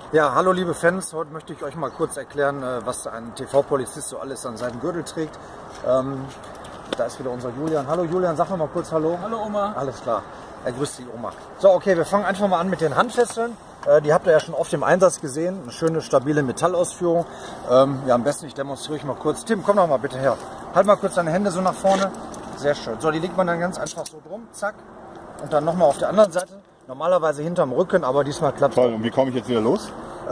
Ja, hallo liebe Fans, heute möchte ich euch mal kurz erklären, was ein TV-Polizist so alles an seinem Gürtel trägt. Da ist wieder unser Julian. Hallo Julian, sag noch mal kurz Hallo. Hallo Oma. Alles klar, er grüßt die Oma. So, okay, wir fangen einfach mal an mit den Handfesseln. Die habt ihr ja schon oft im Einsatz gesehen. Eine schöne, stabile Metallausführung. Ja, am besten, ich demonstriere euch mal kurz. Tim, komm doch mal bitte her. Halt mal kurz deine Hände so nach vorne. Sehr schön. So, die legt man dann ganz einfach so drum, zack. Und dann nochmal auf der anderen Seite. Normalerweise hinterm Rücken, aber diesmal klappt es. Toll, und wie komme ich jetzt wieder los?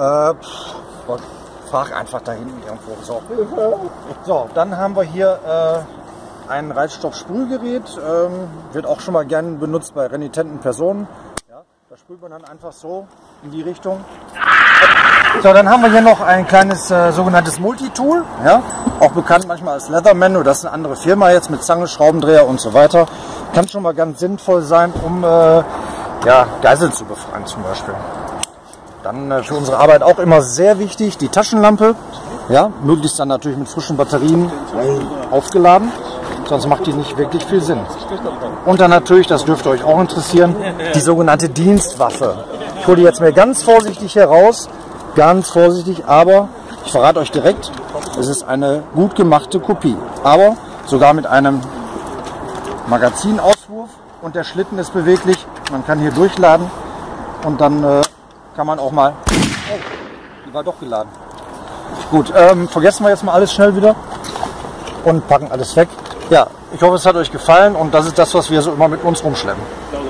Frag einfach da hinten irgendwo. So, so dann haben wir hier ein Reizstoffsprühgerät. Wird auch schon mal gerne benutzt bei renitenten Personen. Ja, da sprüht man dann einfach so in die Richtung. So, dann haben wir hier noch ein kleines sogenanntes Multitool. Ja, auch bekannt manchmal als Leatherman, nur das ist eine andere Firma jetzt mit Zange, Schraubendreher und so weiter. Kann schon mal ganz sinnvoll sein, um ja, Geiseln zu befreien zum Beispiel. Dann für unsere Arbeit auch immer sehr wichtig, die Taschenlampe. Ja, möglichst dann natürlich mit frischen Batterien aufgeladen, sonst macht die nicht wirklich viel Sinn. Und dann natürlich, das dürfte euch auch interessieren, die sogenannte Dienstwaffe. Ich hole die jetzt mal ganz vorsichtig heraus, ganz vorsichtig, aber ich verrate euch direkt, es ist eine gut gemachte Kopie. Aber sogar mit einem Magazinauswurf und der Schlitten ist beweglich. Man kann hier durchladen und dann kann man auch mal... Oh, die war doch geladen. Gut, vergessen wir jetzt mal alles schnell wieder und packen alles weg. Ja, ich hoffe, es hat euch gefallen und das ist das, was wir so immer mit uns rumschleppen.